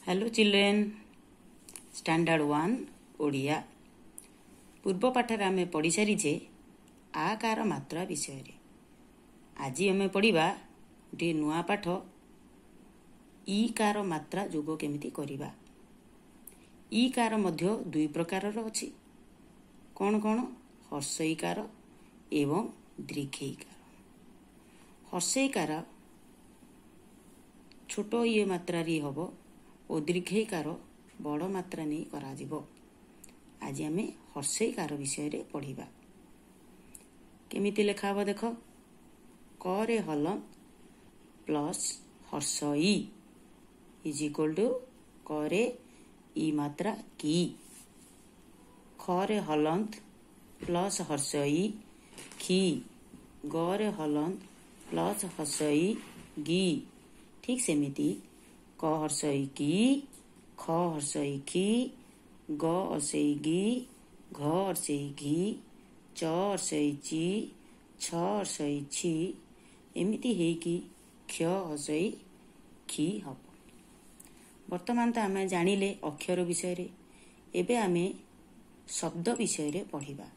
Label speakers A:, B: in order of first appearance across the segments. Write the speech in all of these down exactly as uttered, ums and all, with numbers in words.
A: Hello children standard one Odia पूर्व पाठर आम पढ़ी सारीचे आकार मात्रा विषय रे। आज आम पढ़ा गोटे नुआ पाठ ईकार मात्रा जोग केमिति करिबा। ईकार मध्य दुई प्रकार अछि, कौन कौन? हर्षईकार एवं दीर्घईकार। हर्षईकार छोट ये मात्रा रे हबो और दीर्घईकार बड़ मात्रा नहीं करा जिवो। आज आम हर्षईकार विषय रे पढ़िबा। केमिति लेखा हबो देख, क रे हलंत प्लस हर्षई इज इक्वल टू क रे ई मात्रा की। ख रे हलंत प्लस हर्षई खी। ग रे हलंत प्लस हर्षई गी। ठीक सेमिति क हर्षई की, ख हर्षई खी, ग हर्षई गी, घ हर्षई घी, च हर्षई ची, छ हर्षई छी, एमिति हेकी क्ष हर्षई खी हब। वर्तमान तो आम जानिले अक्षर विषय रे। एबे आमे शब्द विषय रे पढ़िबा।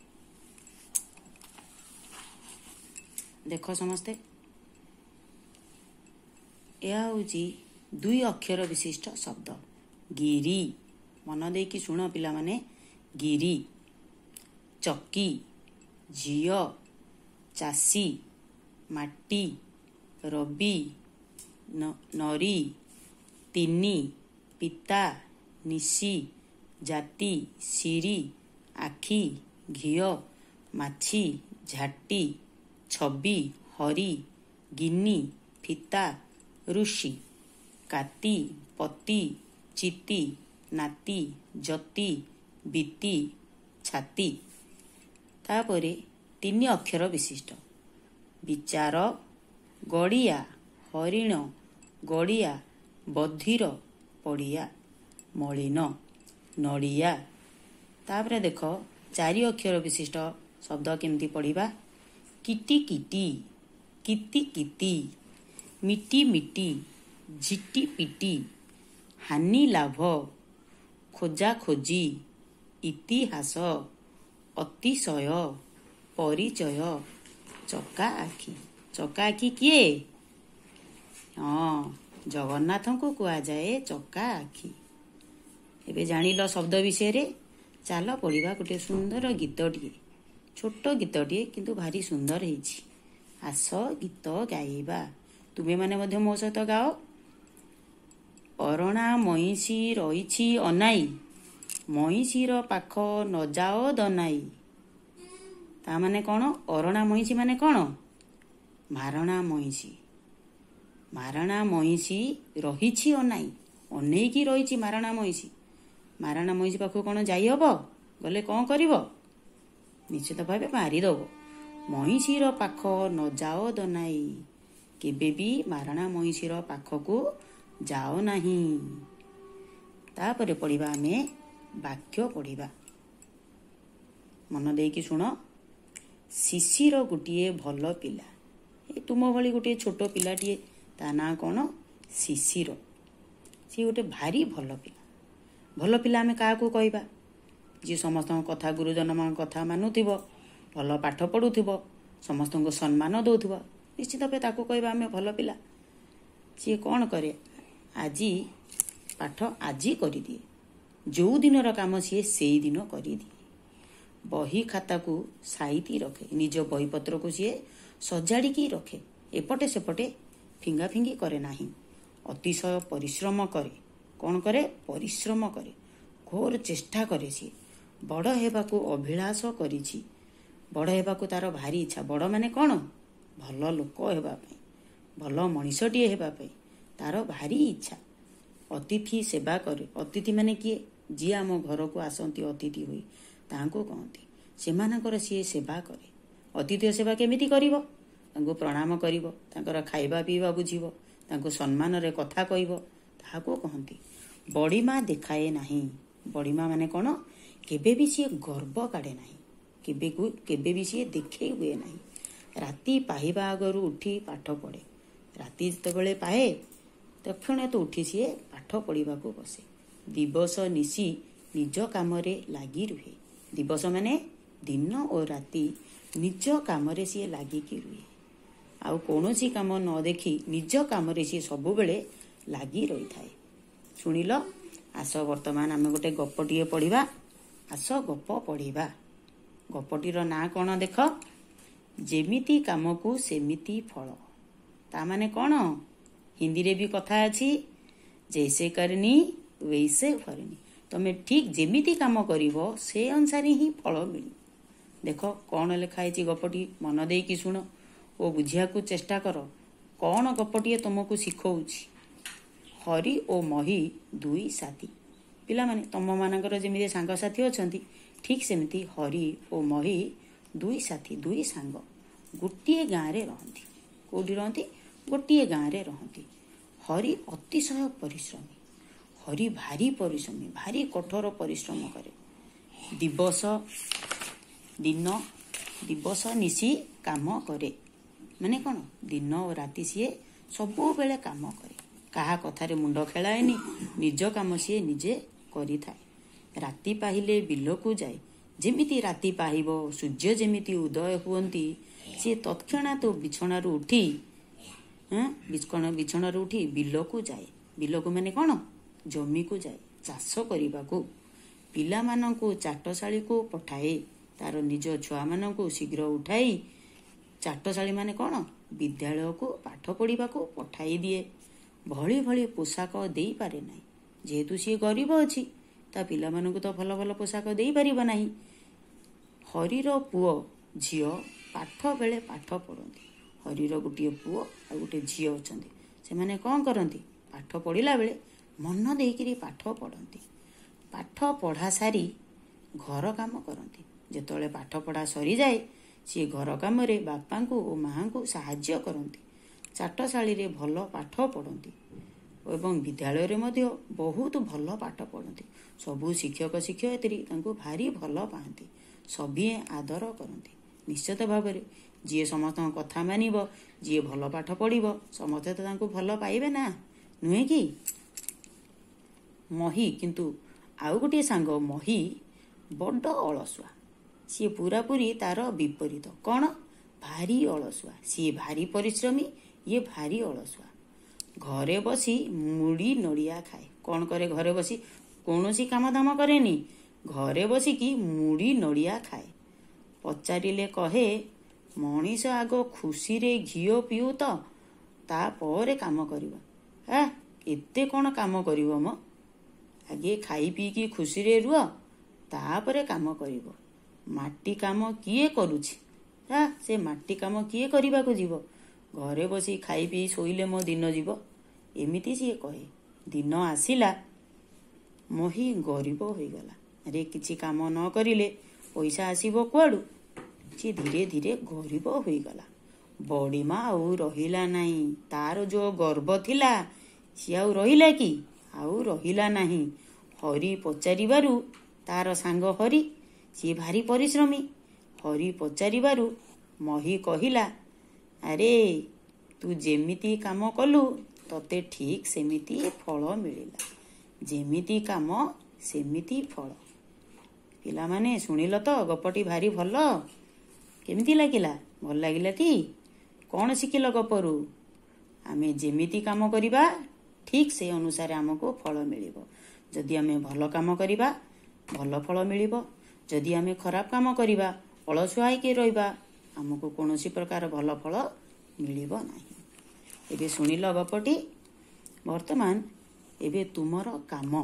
A: देख समस्ते, यह होची दुई अक्षर विशिष्ट शब्द गिरी। मन दे कि सुन पिला माने, गिरी, चक्की, झियो, चासी, माटी, रवि, नरी, तिनी, पिता, निशी, जाति, सिरी, आखी, घियो, माछी, झाटी, छवि, हरी, गिनी, फिता, ऋषि, काती, पति, चिति, नाती, जति, बीती, छाती। तापरे तीन अक्षर विशिष्ट विचार, गड़िया, हरिण, गड़िया, बधिर, पड़िया, मलिन, नड़िया। तापरे देख चारि अक्षर विशिष्ट शब्द केमती पढ़िबा। किटी किटी, किति किति, मिटी मिटी, झिटी पिटी, हानि लाभ, खोजा खोजी, इतिहास, अतिशय, परिचय, चका आखि। चका आखि किए? हाँ, जगन्नाथ को कुआ जाए चका आखि। एबे जानिल शब्द विषय रे। चाल पढ़िबा गोटे सुंदर गीतटिए, छोट गीतटिए किंतु भारी सुंदर हेछि। आस गीत गाइबा। तुमे माने मध्य मो सहित गाओ। अरणा मईसी रहीछि अनाई, मईसीर पाख न जाओ दनाई। ता माने कौन? अरणा मईसी माने कौन? मारणा मईसी। मारणा मईसी रहीछि अनाई, अनेकी रहीछि मारणा मईसी। मारणा मईसी पाखु कौन जाई हबो? गले कौन करिवो? निश्चित भावे मारिदबो। मईसीर पाख न जाओ दनाई, केबे भी मारणा मईसीर पाखकू जाओ नाही। तापरे पढ़िबा आमे वाक्य पढ़िबा। मन देकी सुन। शिशिर गोटे भल पिला। ए तुम भली गोटे छोट पिलाटिए, ता ना कौन? शिशिर। सी गोटे भारी भल पिला। भल पिला आमे काहाकू कहबा? जी समस्त कथा, गुरुजन मान कथा मानुथिबो, भल पाठ पढ़ुथिबो, समस्त को सम्मान दउथिबो, निश्चित भावे ताकू कहबा आमे भल पिला। सी कौन करे? आजी पाठ आजी करी दिए। जो दिनर काम सी से दिन करी दिए। बही खाता को साइती रखे, निज बही पत्र को सी सजाड़ी रखे, एपटे सेपटे फिंगा फिंगी करे नाही। अतिशय परिश्रम करे। कौन करे? परिश्रम करे, घोर चेष्टा करे। सी बड़ हेबाकू अभिलाष करिछि। बड़ हेबाकू तार भारी इच्छा। बड़ माने कौन? भल लोक हेबा पई, भल मनीषटीए हेबा पई तार भारी इच्छा। अतिथि सेवा करे। अतिथि माने किए? जी आम घर को आसती अतिथि हुई तांको कहती। सेमानकर सी सेवा करे। अतिथि सेवा केमिति करिवो? तांको प्रणाम करिवो, तांकर खाइबा पीवा बुझिवो, तांको सम्मान रे कथा कहिवो, ताहाको कहती। बड़ीमा देखाए नाही। बड़ीमा माने कौन? केबे भी सी गर्व काढ़े नाही, केबे को केबे भी सी देखे हुए नाही। राति पाहिबा आगरू उठी पाठ पढ़े। राति जितेबाला पाए तक्षण तो उठी सी पाठ ପଢ଼ିବାକୁ ବସେ। ଦିବସ ନିଶି ନିଜ କାମରେ ଲାଗି ରୁହେ। ଦିବସ ମାନେ ଦିନ ଓ ରାତି ନିଜ କାମରେ ସିଏ ଲାଗିକି ରୁହେ। ଆଉ କୌଣସି କାମ ନ ଦେଖି ନିଜ କାମରେ ସିଏ ସବୁବେଳେ ଲାଗି ରହିଥାଏ। ଶୁଣିଲ, ଆସ ବର୍ତ୍ତମାନ ଆମେ ଗୋଟେ ଗପଟିଏ ପଢ଼ିବା। ଆସ ଗପ ପଢ଼ିବା। ଗପଟିର ନାଁ କ'ଣ ଦେଖ? ଯେମିତି କାମକୁ ସେମିତି ଫଳ। ତା ମାନେ କ'ଣ? ହିନ୍ଦୀରେ ବି କଥା ଅଛି, ଜୈସେ କରନି वैसे फरनी। ତମେ ଠିକ୍ ଯେମିତି କାମ କରିବ ସେ ଅନୁସାରେ ହିଁ ଫଳ ମିଳିବ। ଦେଖ କ'ଣ ଲେଖା ହେଇଛି ଗପଟି, ମନ ଦେଇକି ଶୁଣ ଓ ବୁଝିବାକୁ ଚେଷ୍ଟା କର। କ'ଣ ଗପଟିଏ ତୁମକୁ ଶିଖଉଛି? ହରି ଓ ମହି ଦୁଇ ସାଥୀ। ପିଲାମାନେ, ତମମାନଙ୍କର ଯେମିତି ସାଙ୍ଗସାଥି ଅଛନ୍ତି, ଠିକ୍ ସେମିତି ହରି ଓ ମହି ଦୁଇ ସାଥୀ, ଦୁଇ ସାଙ୍ଗ ଗୋଟିଏ ଗାଁରେ ରହନ୍ତି। କେଉଁଠି ରହନ୍ତି? ଗୋଟିଏ ଗାଁରେ ରହନ୍ତି। ହରି ଅତିଶୟ ପରିଶ୍ରମୀ। ହରି ଭାରି ପରିଶ୍ରମୀ, ଭାରି କଠୋର ପରିଶ୍ରମ କରେ। ଦିବସ ଦିନ ଦିବସ ନିଶି କାମ କରେ। ମାନେ କ'ଣ? ଦିନ ଓ ରାତି ସିଏ ସବୁବେଳେ କାମ କରେ। କାହା କଥାରେ ମୁଣ୍ଡ ଖେଳାଏନି। ନିଜ କାମ ସିଏ ନିଜେ କରିଥାଏ। ରାତି ପାହିଲେ ବିଲକୁ ଯାଏ। ଯେମିତି ରାତି ପାହିବ, ସୂର୍ଯ୍ୟ ଯେମିତି ଉଦୟ ହୁଅନ୍ତି, ସିଏ ତତ୍କ୍ଷଣାତ୍ ବିଛଣାରୁ ଉଠି ବିଛଣାରୁ ଉଠି ବିଲକୁ ଯାଏ। ବିଲକୁ ମାନେ କ'ଣ? ଜମିକୁ ଯାଏ ଚାଷ କରିବାକୁ। ପିଲାମାନଙ୍କୁ ଚାଟଶାଳୀକୁ ପଠାଏ। ତାର ନିଜ ଛୁଆମାନଙ୍କୁ ଶୀଘ୍ର ଉଠାଇ ଚାଟଶାଳୀ ମାନେ କ'ଣ? ବିଦ୍ୟାଳୟକୁ ପାଠ ପଢ଼ିବାକୁ ପଠାଇ ଦିଏ। ଭଳି ଭଳି ପୋଷାକ ଦେଇପାରେ ନାହିଁ। ଯେହେତୁ ସିଏ ଗରିବ ଅଛି, ତା ପିଲାମାନଙ୍କୁ ତ ଭଲ ଭଲ ପୋଷାକ ଦେଇପାରିବ ନାହିଁ। ହରିର ପୁଅ ଝିଅ ପାଠ ବେଳେ ପାଠ ପଢ଼ନ୍ତି। ହରିର ଗୋଟିଏ ପୁଅ ଆଉ ଗୋଟେ ଝିଅ ଅଛନ୍ତି। ସେମାନେ କ'ଣ କରନ୍ତି? ପାଠ ପଢ଼ିଲା ବେଳେ ମନ ଦେଇକିରି ପାଠ ପଢ଼ନ୍ତି। ପାଠ ପଢ଼ା ସାରି ଘର କାମ କରନ୍ତି। ଯେତେବେଳେ ପାଠ ପଢ଼ା ସରିଯାଏ, ସିଏ ଘର କାମରେ ବାପାଙ୍କୁ ଓ ମାଆଙ୍କୁ ସାହାଯ୍ୟ କରନ୍ତି। ଚାଟଶାଳୀରେ ଭଲ ପାଠ ପଢ଼ନ୍ତି ଏବଂ ବିଦ୍ୟାଳୟରେ ମଧ୍ୟ ବହୁତ ଭଲ ପାଠ ପଢ଼ନ୍ତି। ସବୁ ଶିକ୍ଷକ ଶିକ୍ଷୟିତ୍ରୀ ତାଙ୍କୁ ଭାରି ଭଲ ପାଆନ୍ତି। ସଭିଏଁ ଆଦର କରନ୍ତି। ନିଶ୍ଚିତ ଭାବରେ ଯିଏ ସମସ୍ତଙ୍କ କଥା ମାନିବ, ଯିଏ ଭଲ ପାଠ ପଢ଼ିବ, ସମସ୍ତେ ତ ତାଙ୍କୁ ଭଲ ପାଇବେ ନା, ନୁହେଁ କି? ମହି କିନ୍ତୁ ଆଉ ଗୋଟିଏ ସାଙ୍ଗ ମହି ବଡ଼ ଅଳସୁଆ। ସିଏ ପୁରାପୁରି ତାର ବିପରୀତ। କ'ଣ? ଭାରି ଅଳସୁଆ। ସିଏ ଭାରି ପରିଶ୍ରମୀ, ଇଏ ଭାରି ଅଳସୁଆ। ଘରେ ବସି ମୁଢ଼ି ନଡ଼ିଆ ଖାଏ। କ'ଣ କରେ? ଘରେ ବସି କୌଣସି କାମ ଦାମ କରେନି। ଘରେ ବସିକି ମୁଢ଼ି ନଡ଼ିଆ ଖାଏ। ପଚାରିଲେ କହେ, ମଣିଷ ଆଗ ଖୁସିରେ ଘିଅ ପିଉ ତ, ତାପରେ କାମ କରିବ। ଆ ଏତେ କ'ଣ କାମ କରିବ ମ? ଆଗେ ଖାଇ ପିଇକି ଖୁସିରେ ରୁହ, ତାପରେ କାମ କରିବ। ମାଟି କାମ କିଏ କରୁଛି? ଆ ସେ ମାଟି କାମ କିଏ କରିବାକୁ ଯିବ? ଘରେ ବସି ଖାଇ ପିଇ ଶୋଇଲେ ମୋ ଦିନ ଯିବ। ଏମିତି ସିଏ କହେ। ଦିନ ଆସିଲା, ମହି ଗରିବ ହୋଇଗଲା। ଆରେ କିଛି କାମ ନ କରିଲେ ପଇସା ଆସିବ କୁଆଡ଼ୁ? ସିଏ ଧୀରେ ଧୀରେ ଗରିବ ହୋଇଗଲା। ବଡ଼ିମା ଆଉ ରହିଲା ନାହିଁ। ତାର ଯେଉଁ ଗର୍ବ ଥିଲା, ସିଏ ଆଉ ରହିଲା କି? ଆଉ ରହିଲା ନାହିଁ। ହରି ପଚାରିବାରୁ, ତାର ସାଙ୍ଗ ହରି, ସିଏ ଭାରି ପରିଶ୍ରମୀ। ହରି ପଚାରିବାରୁ ମହି କହିଲା, ଆରେ ତୁ ଯେମିତି କାମ କଲୁ, ତତେ ଠିକ୍ ସେମିତି ଫଳ ମିଳିଲା। ଯେମିତି କାମ ସେମିତି ଫଳ। ପିଲାମାନେ ଶୁଣିଲ ତ, ଗପଟି ଭାରି ଭଲ। କେମିତି ଲାଗିଲା? ଭଲ ଲାଗିଲା ଟି? କ'ଣ ଶିଖିଲ ଗପରୁ? ଆମେ ଯେମିତି କାମ କରିବା, ଠିକ୍ ସେ ଅନୁସାରେ ଆମକୁ ଫଳ ମିଳିବ। ଯଦି ଆମେ ଭଲ କାମ କରିବା, ଭଲ ଫଳ ମିଳିବ। ଯଦି ଆମେ ଖରାପ କାମ କରିବା, ଅଳସୁଆ ହେଇକି ରହିବା, ଆମକୁ କୌଣସି ପ୍ରକାର ଭଲ ଫଳ ମିଳିବ ନାହିଁ। ଏବେ ଶୁଣିଲ ଗପଟି। ବର୍ତ୍ତମାନ ଏବେ ତୁମର କାମ।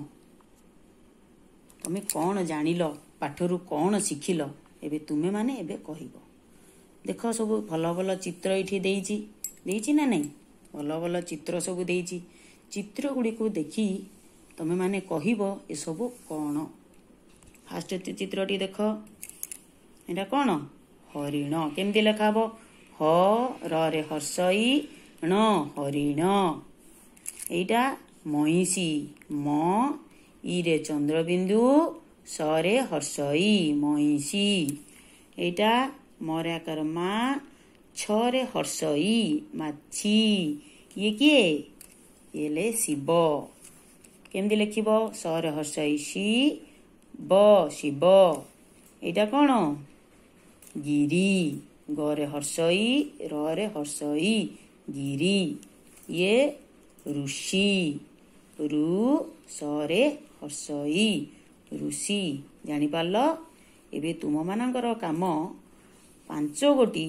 A: ତମେ କ'ଣ ଜାଣିଲ, ପାଠରୁ କ'ଣ ଶିଖିଲ, ଏବେ ତୁମେମାନେ ଏବେ କହିବ। ଦେଖ ସବୁ ଭଲ ଭଲ ଚିତ୍ର ଏଇଠି ଦେଇଛି ଦେଇଛି ନା ନାହିଁ? ଭଲ ଭଲ ଚିତ୍ର ସବୁ ଦେଇଛି। ଚିତ୍ର ଗୁଡ଼ିକୁ ଦେଖି ତମେମାନେ କହିବ ଏସବୁ କ'ଣ। ଫାଷ୍ଟ ଚିତ୍ରଟି ଦେଖ। ଏଇଟା କ'ଣ? ହରିଣ। କେମିତି ଲେଖା ହବ? ହ ରରେ ହର୍ଷଇ ଣ ହରିଣ। ଏଇଟା ମଇଁଷି। ମ ଇରେ ଚନ୍ଦ୍ରବିନ୍ଦୁ, ସରେ ହର୍ଷଇ ମଇଁଷି। ଏଇଟା ମରେ ଆକାର ମା, ଛରେ ହର୍ଷଇ ମାଛି। ଇଏ କିଏ? ଇଏ ଶିବ। କେମିତି ଲେଖିବ? ସରେ ହର୍ଷଇ ସି ବ ଶିବ। ଏଇଟା କ'ଣ? ଗିରି। ଗରେ ହର୍ଷଇ ରରେ ହର୍ଷଇ ଗିରି। ଇଏ ଋଷି। ରୁ ସରେ ହର୍ଷଇ ଋଷି। ଜାଣିପାରିଲ? ଏବେ ତୁମମାନଙ୍କର କାମ ପାଞ୍ଚ ଗୋଟି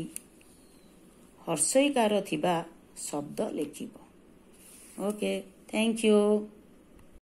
A: ହର୍ଷଇକାର ଥିବା ଶବ୍ଦ ଲେଖିବ। Okay, thank you.